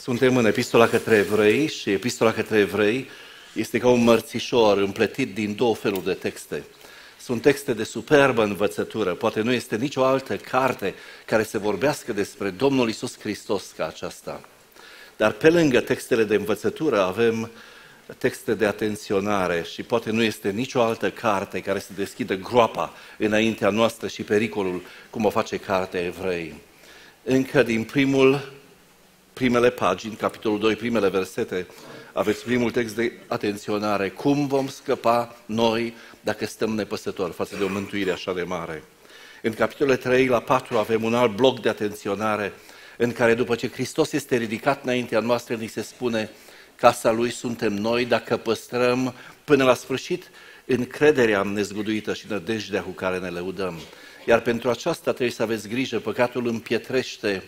Suntem în Epistola către Evrei și Epistola către Evrei este ca un mărțișor împletit din două feluri de texte. Sunt texte de superbă învățătură, poate nu este nicio altă carte care să vorbească despre Domnul Iisus Hristos ca aceasta. Dar pe lângă textele de învățătură avem texte de atenționare și poate nu este nicio altă carte care să deschidă groapa înaintea noastră și pericolul cum o face cartea Evrei. Încă din primele pagini, capitolul 2, primele versete, aveți primul text de atenționare. Cum vom scăpa noi dacă stăm nepăsători față de o mântuire așa de mare? În capitolele 3 la 4 avem un alt bloc de atenționare în care după ce Hristos este ridicat înaintea noastră, ni se spune casa Lui suntem noi dacă păstrăm până la sfârșit încrederea nezguduită și nădejdea cu care ne lăudăm. Iar pentru aceasta trebuie să aveți grijă, păcatul împietrește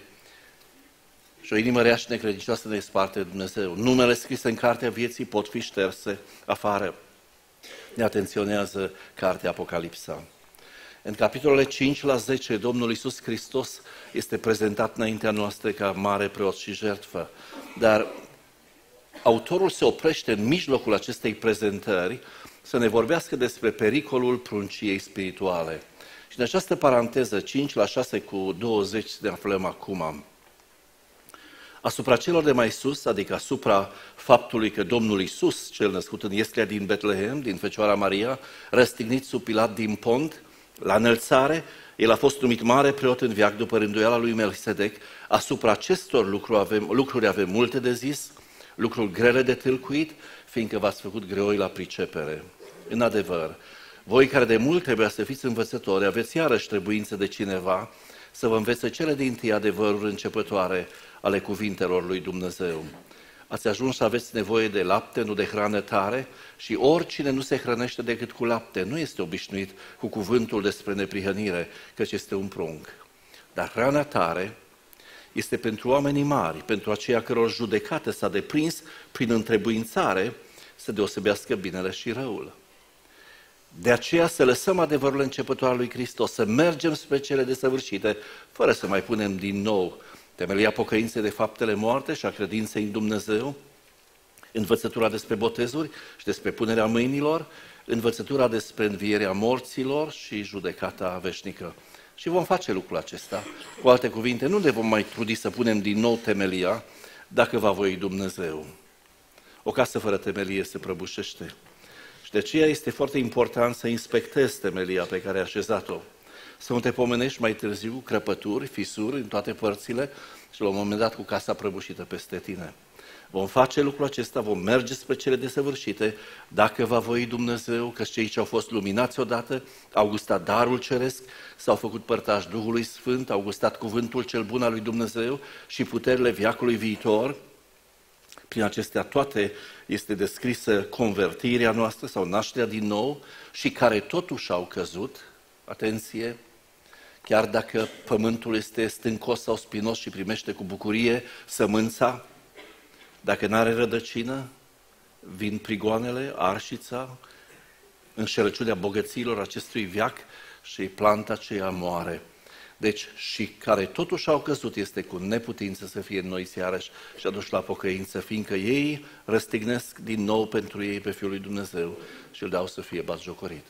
și o inimă rea și necredincioasă ne sparte de Dumnezeu. Numele scrise în cartea vieții pot fi șterse afară. Ne atenționează cartea Apocalipsa. În capitolele 5 la 10, Domnul Iisus Hristos este prezentat înaintea noastră ca mare preot și jertfă. Dar autorul se oprește în mijlocul acestei prezentări să ne vorbească despre pericolul prunciei spirituale. Și în această paranteză, 5 la 6 cu 20, ne aflăm acum. Asupra celor de mai sus, adică asupra faptului că Domnul Iisus, cel născut în Ieslea din Betlehem, din Fecioara Maria, răstignit sub Pilat din Pont, la înălțare, el a fost numit mare preot în veac după rânduiala lui Melchisedec. Asupra acestor lucruri avem multe de zis, lucruri grele de tâlcuit, fiindcă v-ați făcut greoi la pricepere. În adevăr, voi care de mult trebuia să fiți învățători, aveți iarăși trebuință de cineva să vă învețe cele dintâi adevăruri începătoare ale cuvintelor lui Dumnezeu. Ați ajuns să aveți nevoie de lapte, nu de hrană tare, și oricine nu se hrănește decât cu lapte nu este obișnuit cu cuvântul despre neprihănire, căci este un prunc. Dar hrana tare este pentru oamenii mari, pentru aceia căror judecată s-a deprins prin întrebuințare să deosebească binele și răul. De aceea să lăsăm adevărul începătoare al lui Hristos, să mergem spre cele desăvârșite, fără să mai punem din nou temelia pocăinței de faptele moarte și a credinței în Dumnezeu, învățătura despre botezuri și despre punerea mâinilor, învățătura despre învierea morților și judecata veșnică. Și vom face lucrul acesta. Cu alte cuvinte, nu ne vom mai trudi să punem din nou temelia dacă va voi Dumnezeu. O casă fără temelie se prăbușește. Și de aceea este foarte important să inspectezi temelia pe care ai așezat-o. Să nu te pomenești mai târziu crăpături, fisuri în toate părțile și la un moment dat cu casa prăbușită peste tine. Vom face lucrul acesta, vom merge spre cele desăvârșite, dacă va voi Dumnezeu, că cei ce au fost luminați odată au gustat darul ceresc, s-au făcut părtași Duhului Sfânt, au gustat cuvântul cel bun al lui Dumnezeu și puterile veacului viitor. Prin acestea toate este descrisă convertirea noastră sau nașterea din nou și care totuși au căzut, atenție, chiar dacă pământul este stâncos sau spinos și primește cu bucurie sămânța, dacă nu are rădăcină, vin prigoanele, arșița, înșelăciunea bogăților acestui veac și planta aceea moare. Deci, și care totuși au căzut este cu neputință să fie în noi iarăși și aduși la pocăință, fiindcă ei răstignesc din nou pentru ei pe Fiul lui Dumnezeu și îl dau să fie batjocorit.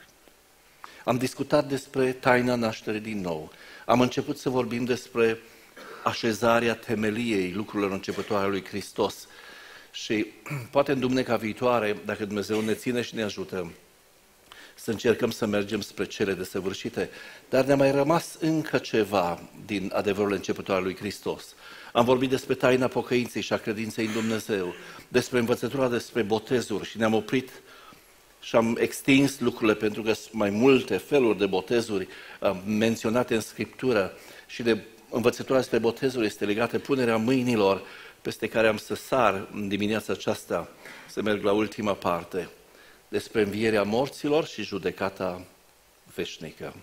Am discutat despre taina nașterii din nou. Am început să vorbim despre așezarea temeliei lucrurilor începătoare ale lui Hristos. Și poate în duminica viitoare, dacă Dumnezeu ne ține și ne ajută, să încercăm să mergem spre cele desăvârșite. Dar ne-a mai rămas încă ceva din adevărul începătoare al lui Hristos. Am vorbit despre taina pocăinței și a credinței în Dumnezeu, despre învățătura despre botezuri și ne-am oprit și am extins lucrurile pentru că sunt mai multe feluri de botezuri menționate în Scriptură și de învățătura despre botezuri este legată punerea mâinilor, peste care am să sar în dimineața aceasta, să merg la ultima parte, despre învierea morților și judecata veșnică.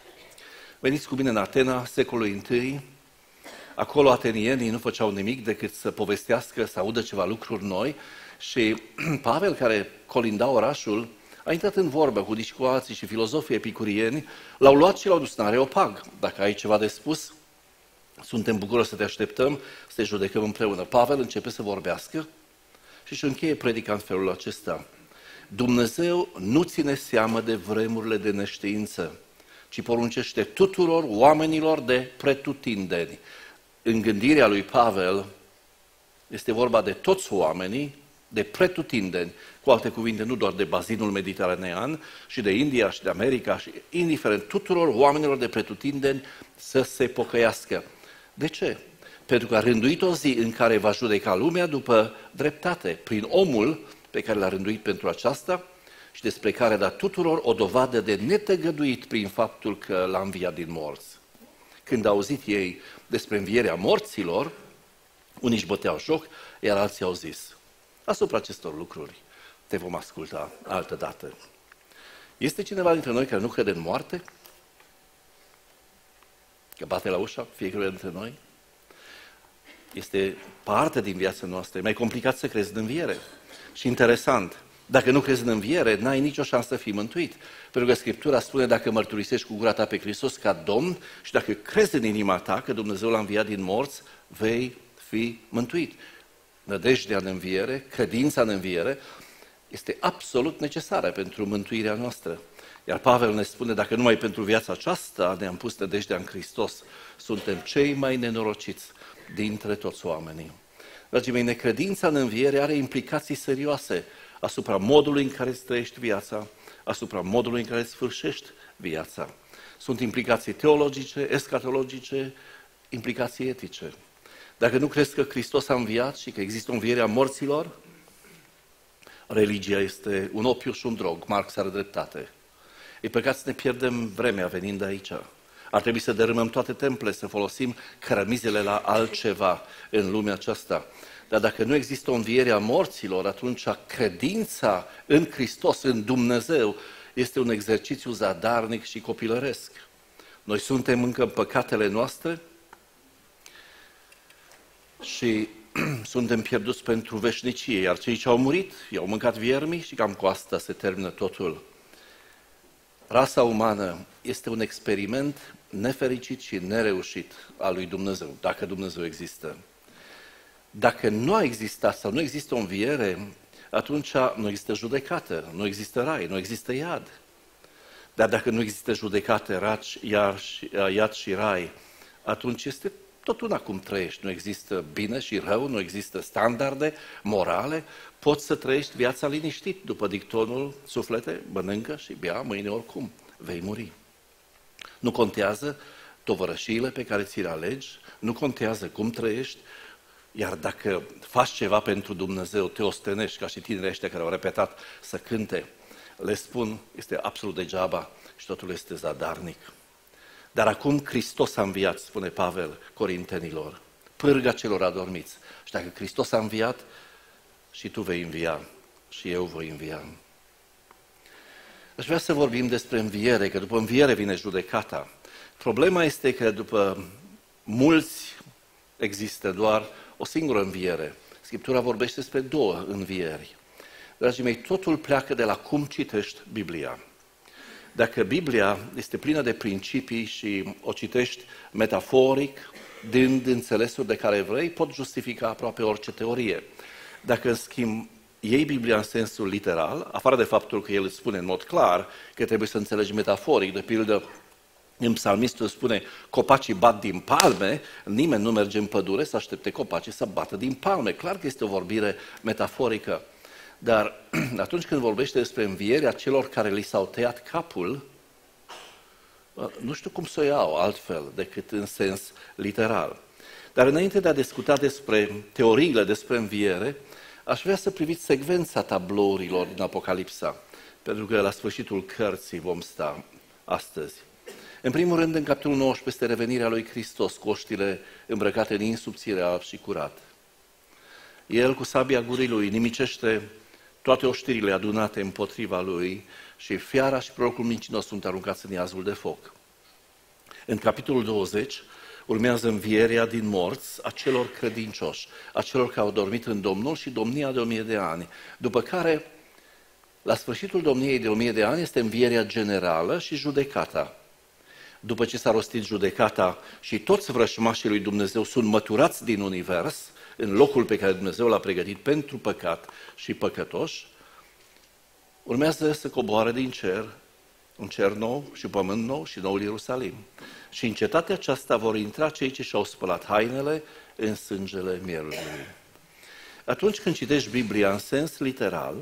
Veniți cu mine în Atena, secolul I. Acolo atenienii nu făceau nimic decât să povestească, să audă ceva lucruri noi și Pavel, care colinda orașul, a intrat în vorbă cu discuții și filozofii epicurieni, l-au luat și l-au dus în Areopag. Dacă ai ceva de spus, Suntem bucuroși să te așteptăm, să te judecăm împreună. Pavel începe să vorbească și își încheie predica în felul acesta. Dumnezeu nu ține seamă de vremurile de neștiință, ci poruncește tuturor oamenilor de pretutindeni. În gândirea lui Pavel este vorba de toți oamenii, de pretutindeni, cu alte cuvinte, nu doar de bazinul mediteranean, și de India și de America, și indiferent tuturor oamenilor de pretutindeni să se pocăiască. De ce? Pentru că a rânduit o zi în care va judeca lumea după dreptate, prin omul pe care l-a rânduit pentru aceasta și despre care a dat tuturor o dovadă de netăgăduit prin faptul că l-a înviat din morți. Când au auzit ei despre învierea morților, unii își băteau joc, iar alții au zis, asupra acestor lucruri te vom asculta altă dată. Este cineva dintre noi care nu crede în moarte? Că bate la ușa fiecare dintre noi? Este parte din viața noastră. E mai complicat să crezi în înviere. Și interesant, dacă nu crezi în înviere, n-ai nicio șansă să fii mântuit. Pentru că Scriptura spune, dacă mărturisești cu gura ta pe Hristos ca Domn și dacă crezi în inima ta că Dumnezeu l-a înviat din morți, vei fi mântuit. Nădejdea în înviere, credința în înviere, este absolut necesară pentru mântuirea noastră. Iar Pavel ne spune, dacă numai pentru viața aceasta ne-am pus nădejdea în Hristos, suntem cei mai nenorociți dintre toți oamenii. Dragii mei, necredința în înviere are implicații serioase asupra modului în care îți trăiești viața, asupra modului în care îți sfârșești viața. Sunt implicații teologice, eschatologice, implicații etice. Dacă nu crezi că Hristos a înviat și că există o înviere a morților, religia este un opiu și un drog. Marx are dreptate. E păcat să ne pierdem vremea venind aici. Ar trebui să dărâmăm toate templele, să folosim cărămizele la altceva în lumea aceasta. Dar dacă nu există o înviere a morților, atunci credința în Hristos, în Dumnezeu, este un exercițiu zadarnic și copilăresc. Noi suntem încă în păcatele noastre și suntem pierduți pentru veșnicie, iar cei ce au murit, i-au mâncat viermii și cam cu asta se termină totul. Rasa umană este un experiment nefericit și nereușit al lui Dumnezeu, dacă Dumnezeu există. Dacă nu a existat sau nu există o înviere, atunci nu există judecată, nu există rai, nu există iad. Dar dacă nu există judecată, iad și rai, atunci este tot una cum trăiești. Nu există bine și rău, nu există standarde morale, poți să trăiești viața liniștit după dictonul suflete, mănâncă și bea, mâine oricum vei muri. Nu contează tovărășiile pe care ți le alegi, nu contează cum trăiești, iar dacă faci ceva pentru Dumnezeu, te ostenești, ca și tinerii ăștia care au repetat să cânte, le spun, este absolut degeaba și totul este zadarnic. Dar acum Hristos a înviat, spune Pavel Corintenilor, pârga celor adormiți. Și dacă Hristos a înviat, și tu vei învia, și eu voi învia. Aș vrea să vorbim despre înviere, că după înviere vine judecata. Problema este că după mulți există doar o singură înviere. Scriptura vorbește despre două învieri. Dragii mei, totul pleacă de la cum citești Biblia. Dacă Biblia este plină de principii și o citești metaforic, dând înțelesuri de care vrei, pot justifica aproape orice teorie. Dacă, în schimb, iei Biblia în sensul literal, afară de faptul că el îți spune în mod clar că trebuie să înțelegi metaforic, de pildă, în psalmistul spune, copacii bat din palme, nimeni nu merge în pădure să aștepte copacii să bată din palme. Clar că este o vorbire metaforică. Dar atunci când vorbește despre învierea celor care li s-au tăiat capul, nu știu cum să o iau altfel decât în sens literal. Dar înainte de a discuta despre teoriile despre înviere, aș vrea să priviți secvența tablourilor din Apocalipsa, pentru că la sfârșitul cărții vom sta astăzi. În primul rând, în capitolul 19, este revenirea lui Hristos, cu oștile îmbrăcate în insubțire alb și curat. El, cu sabia gurii lui, nimicește toate oștirile adunate împotriva lui și fiara și prorocul mincinos sunt aruncați în iazul de foc. În capitolul 20 urmează învierea din morți a celor credincioși, a celor care au dormit în Domnul și domnia de 1000 de ani. După care, la sfârșitul domniei de 1000 de ani, este învierea generală și judecata. după ce s-a rostit judecata și toți vrășmașii lui Dumnezeu sunt măturați din univers, în locul pe care Dumnezeu l-a pregătit pentru păcat și păcătoși, urmează să coboare din cer, un cer nou și pământ nou și noul Ierusalim. Și în cetatea aceasta vor intra cei ce și-au spălat hainele în sângele mielului. Atunci când citești Biblia în sens literal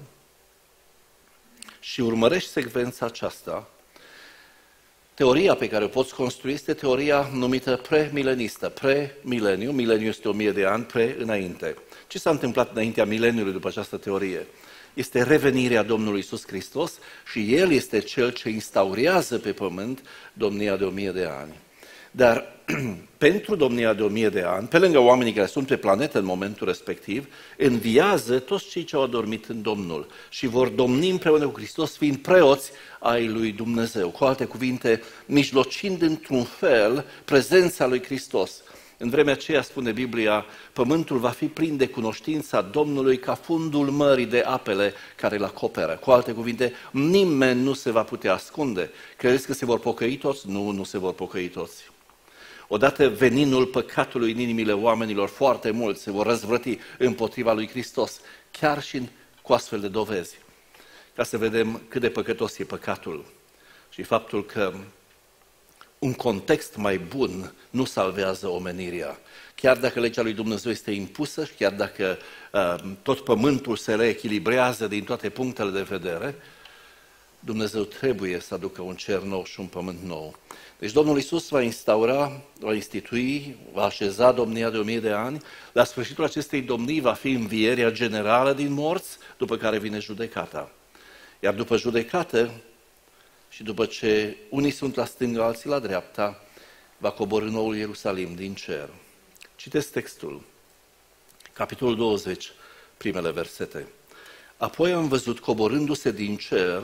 și urmărești secvența aceasta, teoria pe care o poți construi este teoria numită premilenistă. Pre-mileniu, mileniu este 1000 de ani, înainte. Ce s-a întâmplat înaintea mileniului după această teorie? Este revenirea Domnului Iisus Hristos și El este Cel ce instaurează pe pământ domnia de 1000 de ani. Dar pentru domnia de 1000 de ani, pe lângă oamenii care sunt pe planetă în momentul respectiv, înviază toți cei ce au adormit în Domnul și vor domni împreună cu Hristos, fiind preoți ai lui Dumnezeu. Cu alte cuvinte, mijlocind într-un fel prezența lui Hristos. În vremea aceea, spune Biblia, pământul va fi plin de cunoștința Domnului ca fundul mării de apele care îl acoperă. Cu alte cuvinte, nimeni nu se va putea ascunde. Credeți că se vor pocăi toți? Nu, nu se vor pocăi toți. Odată veninul păcatului în inimile oamenilor, foarte mulți se vor răzvrăti împotriva lui Hristos, chiar și cu astfel de dovezi. Ca să vedem cât de păcătos e păcatul și faptul că un context mai bun nu salvează omenirea. Chiar dacă legea lui Dumnezeu este impusă și chiar dacă tot pământul se reechilibrează din toate punctele de vedere, Dumnezeu trebuie să aducă un cer nou și un pământ nou. Deci Domnul Iisus va instaura, va institui, va așeza domnia de 1000 de ani. La sfârșitul acestei domnii va fi învierea generală din morți, după care vine judecata. Iar după judecată, și după ce unii sunt la stânga, alții la dreapta, va coborî noul Ierusalim din cer. Citesc textul, capitolul 20, primele versete. Apoi am văzut coborându-se din cer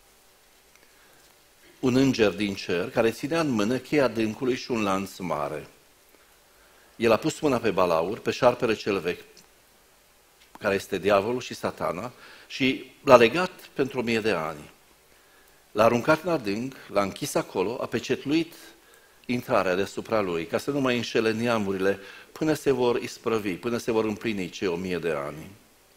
un înger din cer care ținea în mână cheia adâncului și un lanț mare. El a pus mâna pe balaur, pe șarpele cel vechi, care este diavolul și satana, și l-a legat pentru 1000 de ani. L-a aruncat în adânc, l-a închis acolo, a pecetluit intrarea deasupra lui, ca să nu mai înșele neamurile până se vor isprăvi, până se vor împlini cei 1000 de ani.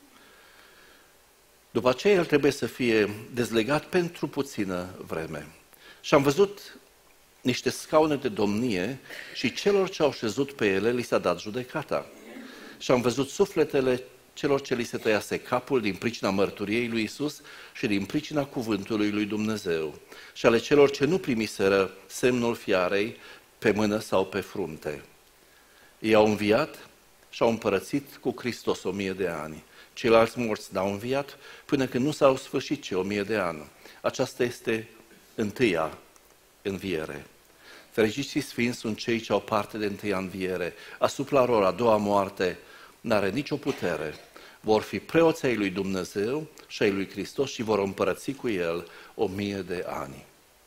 După aceea el trebuie să fie dezlegat pentru puțină vreme. Și am văzut niște scaune de domnie și celor ce au șezut pe ele li s-a dat judecata. Și am văzut sufletele celor ce li se tăiase capul din pricina mărturiei lui Iisus și din pricina cuvântului lui Dumnezeu și ale celor ce nu primiseră semnul fiarei pe mână sau pe frunte. Ei au înviat și au împărățit cu Hristos 1000 de ani. Ceilalți morți n-au înviat până când nu s-au sfârșit cei 1000 de ani. Aceasta este întâia înviere. Fericiți și sfinți sunt cei ce au parte de întâia înviere. Asupra lor, a doua moarte n-are nicio putere. Vor fi preoți ai lui Dumnezeu și ai lui Hristos și vor împărăți cu El 1000 de ani.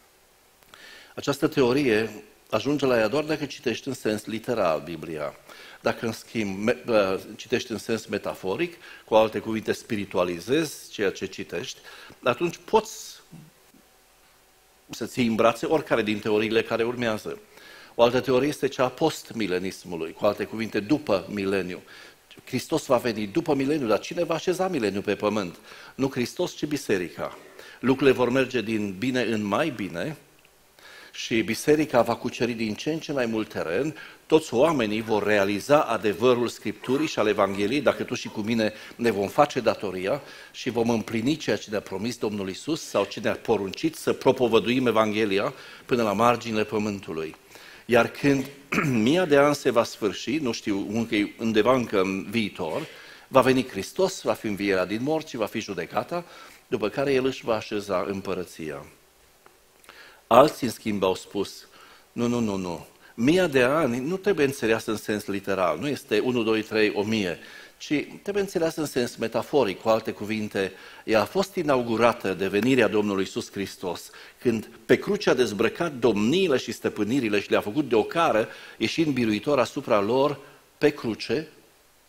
Această teorie ajunge la ea doar dacă citești în sens literal Biblia. Dacă, în schimb, citești în sens metaforic, cu alte cuvinte spiritualizezi ceea ce citești, atunci poți să-ți iei în brațe oricare din teoriile care urmează. O altă teorie este cea a post-milenismului, cu alte cuvinte, după mileniu. Hristos va veni după mileniu, dar cine va așeza mileniu pe pământ? Nu Hristos, ci biserica. Lucrurile vor merge din bine în mai bine și biserica va cuceri din ce în ce mai mult teren. Toți oamenii vor realiza adevărul Scripturii și al Evangheliei, dacă tu și cu mine ne vom face datoria și vom împlini ceea ce ne-a promis Domnul Iisus sau ce ne-a poruncit să propovăduim Evanghelia până la marginile pământului. Iar când 1000 de ani se va sfârși, nu știu, undeva încă în viitor, va veni Hristos, va fi învierea din morți și va fi judecata, după care El își va așeza împărăția. Alții, în schimb, au spus, nu. 1000 de ani nu trebuie înțeleasă în sens literal, nu este 1, 2, 3, 1000, ci trebuie înțeleasă în sens metaforic, cu alte cuvinte. Ea a fost inaugurată de venirea Domnului Iisus Hristos, când pe cruce a dezbrăcat domniile și stăpânirile și le-a făcut de ocară, ieșind biruitor asupra lor pe cruce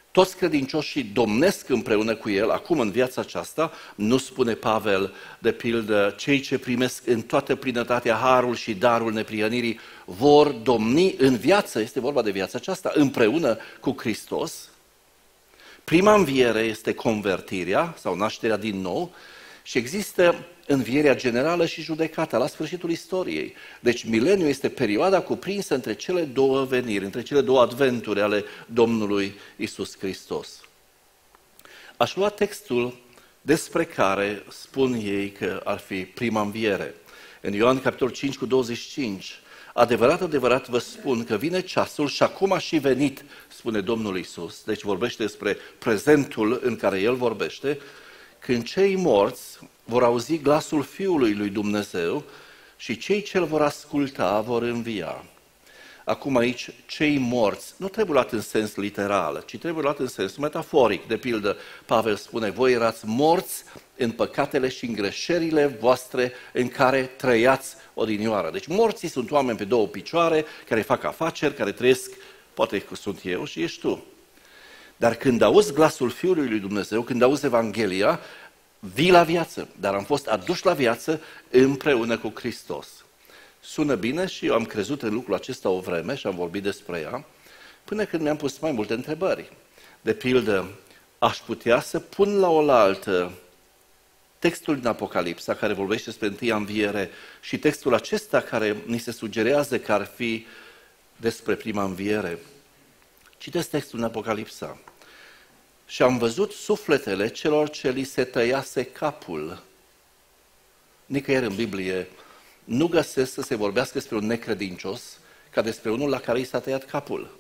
toți credincioșii domnesc împreună cu El, acum în viața aceasta, nu spune Pavel, de pildă, cei ce primesc în toată plinătatea harul și darul neprihănirii vor domni în viață, este vorba de viața aceasta, împreună cu Hristos. Prima înviere este convertirea sau nașterea din nou și există învierea generală și judecata la sfârșitul istoriei. Deci mileniul este perioada cuprinsă între cele două veniri, între cele două adventuri ale Domnului Isus Hristos. Aș lua textul despre care spun ei că ar fi prima înviere. În Ioan capitolul 5 cu 25, adevărat, adevărat vă spun că vine ceasul și acum a și venit, spune Domnul Isus, deci vorbește despre prezentul în care El vorbește, când cei morți vor auzi glasul Fiului lui Dumnezeu și cei ce îl vor asculta vor învia. Acum aici, cei morți nu trebuie luat în sens literal, ci trebuie luat în sens metaforic. De pildă, Pavel spune, voi erați morți în păcatele și în greșelile voastre în care trăiați odinioară. Deci morții sunt oameni pe două picioare, care fac afaceri, care trăiesc, poate că sunt eu și ești tu. Dar când auzi glasul Fiului lui Dumnezeu, când auzi Evanghelia, vii la viață, dar am fost aduși la viață împreună cu Hristos. Sună bine și eu am crezut în lucrul acesta o vreme și am vorbit despre ea, până când mi-am pus mai multe întrebări. De pildă, aș putea să pun la oaltă textul din Apocalipsa, care vorbește despre întâia înviere, și textul acesta care ni se sugerează că ar fi despre prima înviere. Citesc textul din Apocalipsa. Și am văzut sufletele celor ce li se tăiase capul. Nicăieri în Biblie nu găsesc să se vorbească despre un necredincios ca despre unul la care i s-a tăiat capul.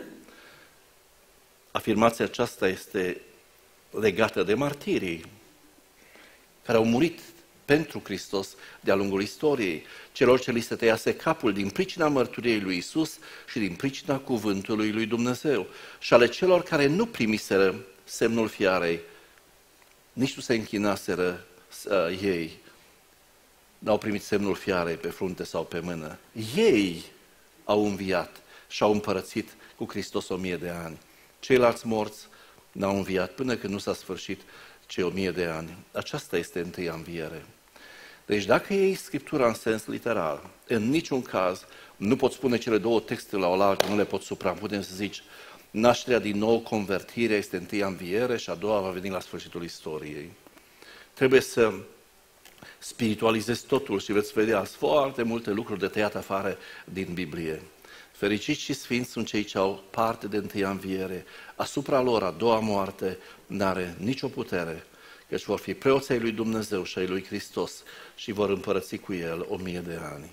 Afirmația aceasta este legată de martirii care au murit pentru Hristos de-a lungul istoriei, celor ce li se tăiase capul din pricina mărturiei lui Isus și din pricina cuvântului lui Dumnezeu, și ale celor care nu primiseră semnul fiarei, nici nu se închinaseră ei, n-au primit semnul fiarei pe frunte sau pe mână. Ei au înviat și au împărățit cu Hristos 1000 de ani. Ceilalți morți n-au înviat până când nu s-a sfârșit cei 1000 de ani. Aceasta este întâia înviere. Deci dacă iei Scriptura în sens literal, în niciun caz nu poți pune cele două texte la oaltă, nu le poți suprapune, să zici, nașterea din nou, convertirea este întâia înviere și a doua va veni la sfârșitul istoriei. Trebuie să spiritualizezi totul și veți vedea foarte multe lucruri de tăiat afară din Biblie. Fericiți și sfinți sunt cei ce au parte de întâia înviere. Asupra lor a doua moarte n-are nicio putere, căci vor fi preoții ai lui Dumnezeu și ai lui Hristos și vor împărăți cu El 1000 de ani.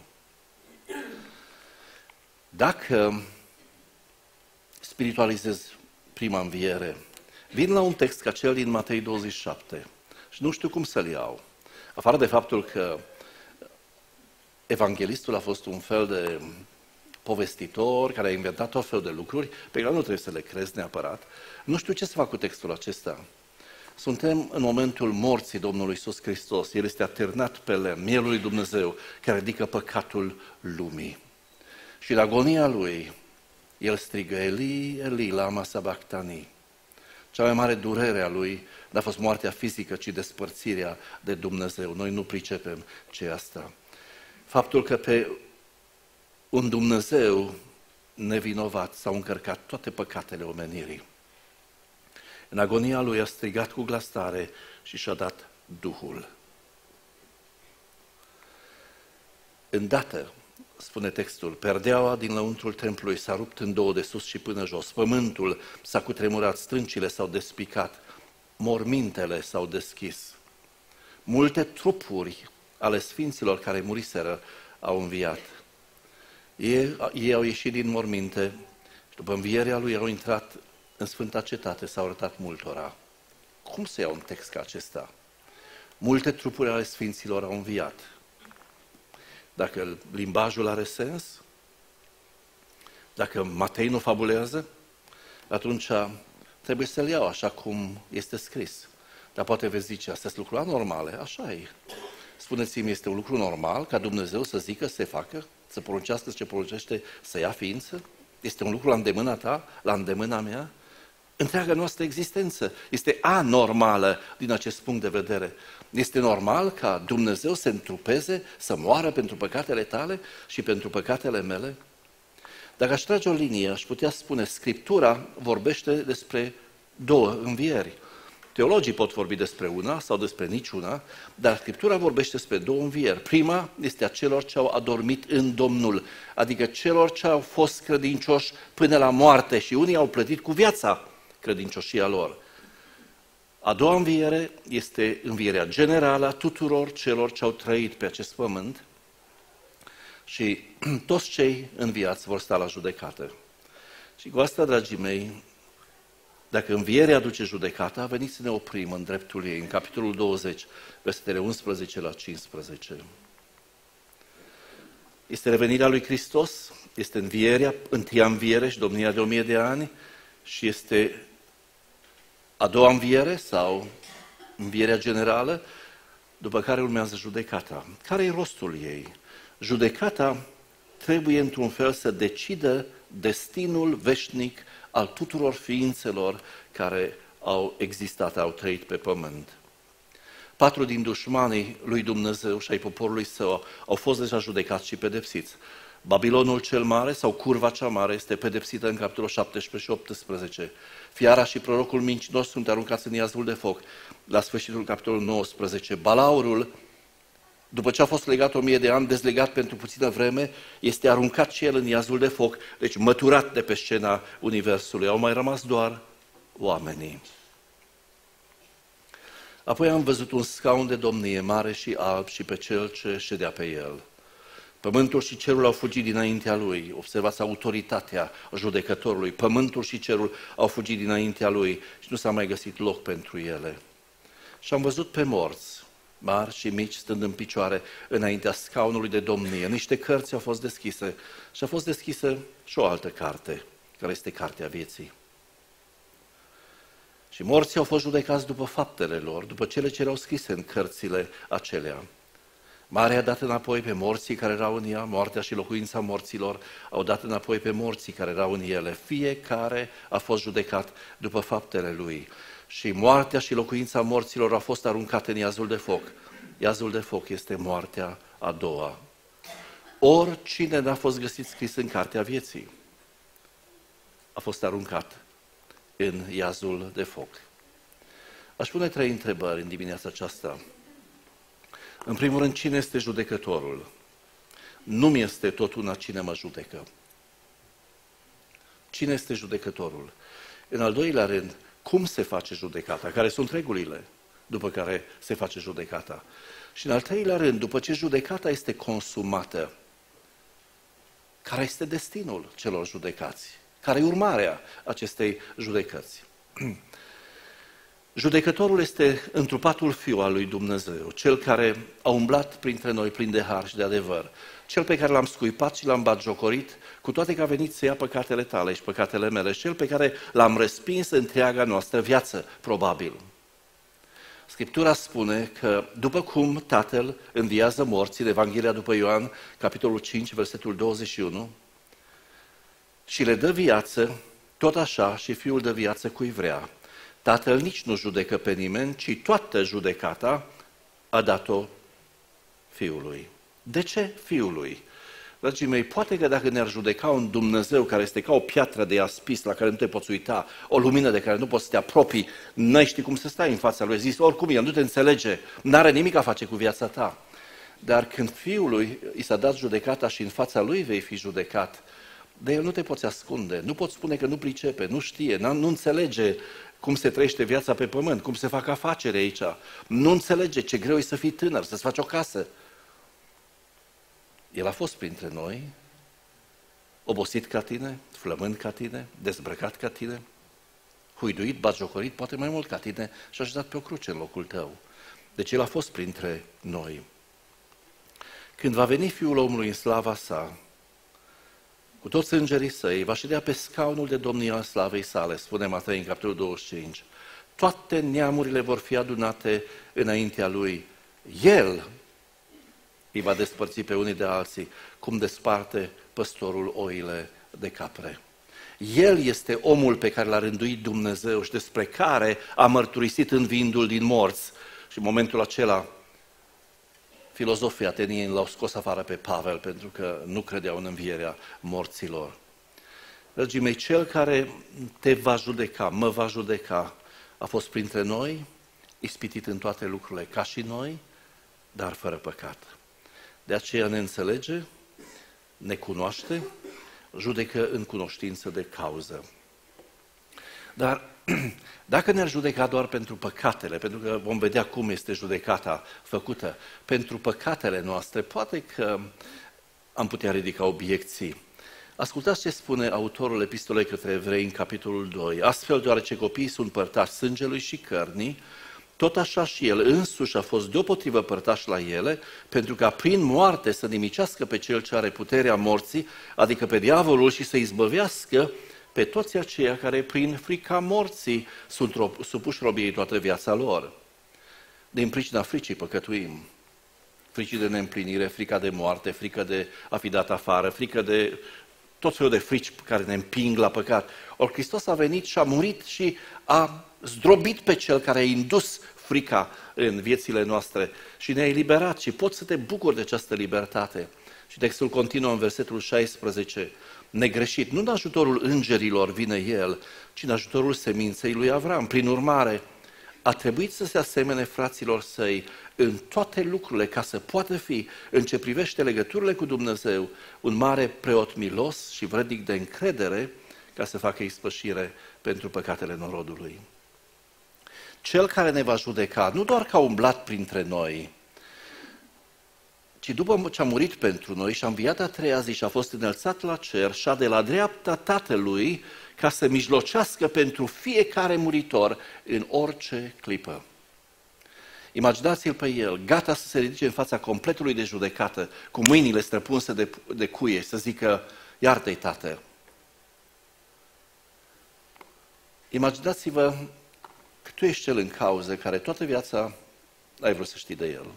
Dacă spiritualizez prima înviere, vin la un text ca cel din Matei 27 și nu știu cum să-l iau. Afară de faptul că evanghelistul a fost un fel de povestitor care a inventat tot fel de lucruri pe care nu trebuie să le crezi neapărat, nu știu ce să fac cu textul acesta. Suntem în momentul morții Domnului Iisus Hristos. El este atârnat pe lemn, mielul lui Dumnezeu, care ridică păcatul lumii. Și în agonia lui, el strigă, Eli, Eli, lama sabachthani. Cea mai mare durere a lui n-a fost moartea fizică, ci despărțirea de Dumnezeu. Noi nu pricepem ce e asta. Faptul că pe un Dumnezeu nevinovat s-au încărcat toate păcatele omenirii. În agonia lui a strigat cu glas tare și și-a dat Duhul. Îndată, spune textul, perdeaua din lăuntrul templului s-a rupt în două de sus și până jos, pământul s-a cutremurat, strâncile s-au despicat, mormintele s-au deschis. Multe trupuri ale sfinților care muriseră au înviat. Ei au ieșit din morminte și după învierea lui au intrat în Sfânta Cetate, s-au arătat multora. Cum se ia un text ca acesta? Multe trupuri ale sfinților au înviat. Dacă limbajul are sens, dacă Matei nu fabulează, atunci trebuie să-l iau așa cum este scris. Dar poate veți zice, astea sunt lucruri anormale, așa e. Spuneți-mi, este un lucru normal ca Dumnezeu să zică, să se facă, să poruncească ce poruncește, să ia ființă? Este un lucru la îndemâna ta, la îndemâna mea? Întreaga noastră existență este anormală din acest punct de vedere. Este normal ca Dumnezeu să întrupeze, să moară pentru păcatele tale și pentru păcatele mele? Dacă aș trage o linie, aș putea spune, Scriptura vorbește despre două învieri. Teologii pot vorbi despre una sau despre niciuna, dar Scriptura vorbește despre două învieri. Prima este a celor ce au adormit în Domnul, adică celor ce au fost credincioși până la moarte și unii au plătit cu viața credincioșia lor. A doua înviere este învierea generală a tuturor celor ce au trăit pe acest pământ și toți cei înviați vor sta la judecată. Și cu asta, dragii mei, dacă învierea aduce judecata, veniți să ne oprim în dreptul ei, în capitolul 20, versetele 11 la 15. Este revenirea lui Hristos, este învierea, întâia înviere și domnia de 1000 de ani și este a doua înviere sau învierea generală, după care urmează judecata. Care e rostul ei? Judecata trebuie într-un fel să decidă destinul veșnic al tuturor ființelor care au existat, au trăit pe pământ. 4 din dușmanii lui Dumnezeu și ai poporului său au fost deja judecați și pedepsiți. Babilonul cel mare sau curva cea mare este pedepsită în capitolul 17 și 18. Fiara și prorocul mincinos sunt aruncați în iazul de foc. La sfârșitul capitolului 19, balaurul, după ce a fost legat 1000 de ani, dezlegat pentru puțină vreme, este aruncat și el în iazul de foc, deci măturat de pe scena universului. Au mai rămas doar oamenii. Apoi am văzut un scaun de domnie mare și alb și pe cel ce ședea pe el. Pământul și cerul au fugit dinaintea lui. Observați autoritatea judecătorului. Pământul și cerul au fugit dinaintea lui și nu s-a mai găsit loc pentru ele. Și am văzut pe morți, mari și mici, stând în picioare înaintea scaunului de domnie. Niște cărți au fost deschise și a fost deschisă și o altă carte, care este cartea vieții. Și morții au fost judecați după faptele lor, după cele ce erau scrise în cărțile acelea. Marea a dat înapoi pe morții care erau în ea, moartea și locuința morților au dat înapoi pe morții care erau în ele. Fiecare a fost judecat după faptele lui. Și moartea și locuința morților au fost aruncate în iazul de foc. Iazul de foc este moartea a doua. Oricine n-a fost găsit scris în cartea vieții a fost aruncat în iazul de foc. Aș pune 3 întrebări în dimineața aceasta. În primul rând, cine este judecătorul? Nu-mi este tot una cine mă judecă. Cine este judecătorul? În al doilea rând, cum se face judecata? Care sunt regulile după care se face judecata? Și în al treilea rând, după ce judecata este consumată, care este destinul celor judecați? Care e urmarea acestei judecăți? Judecătorul este întrupatul Fiu al lui Dumnezeu, cel care a umblat printre noi plin de har și de adevăr, cel pe care l-am scuipat și l-am batjocorit, cu toate că a venit să ia păcatele tale și păcatele mele, cel pe care l-am respins întreaga noastră viață, probabil. Scriptura spune că după cum Tatăl înviază morții, în Evanghelia după Ioan, capitolul 5, versetul 21, și le dă viață, tot așa și Fiul dă viață cui vrea. Tatăl nici nu judecă pe nimeni, ci toată judecata a dat-o Fiului. De ce Fiului? Dragii mei, poate că dacă ne-ar judeca un Dumnezeu care este ca o piatră de aspis la care nu te poți uita, o lumină de care nu poți să te apropii, n-ai ști cum să stai în fața lui, zis, oricum el nu te înțelege, n-are nimic a face cu viața ta. Dar când Fiului i s-a dat judecata și în fața lui vei fi judecat, de el nu te poți ascunde, nu poți spune că nu pricepe, nu știe, nu înțelege cum se trăiește viața pe pământ, cum se fac afaceri aici, nu înțelege ce greu e să fii tânăr, să-ți faci o casă. El a fost printre noi, obosit ca tine, flămând ca tine, dezbrăcat ca tine, huiduit, batjocorit, poate mai mult ca tine și a ajutat pe o cruce în locul tău. Deci el a fost printre noi. Când va veni Fiul omului în slava sa, cu toți îngerii săi, va ședea pe scaunul de domnie al slavei sale, spune Matei în capitolul 25. Toate neamurile vor fi adunate înaintea lui. El îi va despărți pe unii de alții, cum desparte păstorul oile de capre. El este omul pe care l-a rânduit Dumnezeu și despre care a mărturisit înviindu-l din morți. Și în momentul acela, filozofii atenieni l-au scos afară pe Pavel pentru că nu credeau în învierea morților. Dragii mei, cel care te va judeca, mă va judeca, a fost printre noi, ispitit în toate lucrurile, ca și noi, dar fără păcat. De aceea ne înțelege, ne cunoaște, judecă în cunoștință de cauză. Dar dacă ne-ar judeca doar pentru păcatele, pentru că vom vedea cum este judecata făcută, pentru păcatele noastre, poate că am putea ridica obiecții. Ascultați ce spune autorul epistolei către evrei în capitolul 2. Astfel, deoarece copiii sunt părtași sângelui și cărnii, tot așa și el însuși a fost deopotrivă părtaș la ele, pentru ca prin moarte să nimicească pe cel ce are puterea morții, adică pe diavolul, și să izbăvească pe toți aceia care prin frica morții sunt supuși robiei toată viața lor. Din pricina fricii păcătuim. Fricii de neîmplinire, frica de moarte, frică de a fi dat afară, frică de tot felul de frici care ne împing la păcat. Ori Hristos a venit și a murit și a zdrobit pe cel care a indus frica în viețile noastre și ne-a eliberat și poți să te bucuri de această libertate. Și textul continuă în versetul 16. Negreșit, nu în ajutorul îngerilor vine el, ci în ajutorul seminței lui Avram. Prin urmare, a trebuit să se asemene fraților săi în toate lucrurile, ca să poată fi, în ce privește legăturile cu Dumnezeu, un mare preot milos și vrednic de încredere, ca să facă ispășire pentru păcatele norodului. Cel care ne va judeca, nu doar că a umblat printre noi, ci după ce a murit pentru noi și a înviat a treia zi și a fost înălțat la cer, și a de la dreapta Tatălui, ca să mijlocească pentru fiecare muritor în orice clipă. Imaginați-l pe el, gata să se ridice în fața completului de judecată, cu mâinile străpunse de cuie, să zică, iartă-i, Tată. Imaginați-vă că tu ești cel în cauză care toată viața ai vrut să știi de el.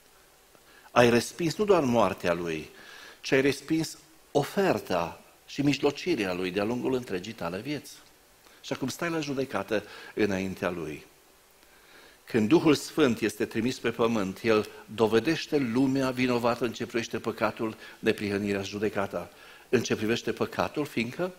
Ai respins nu doar moartea lui, ci ai respins oferta și mijlocirea lui de-a lungul întregii tale vieți. Și acum stai la judecată înaintea lui. Când Duhul Sfânt este trimis pe pământ, El dovedește lumea vinovată în ce privește păcatul, neprihănirea, judecata. În ce privește păcatul, fiindcă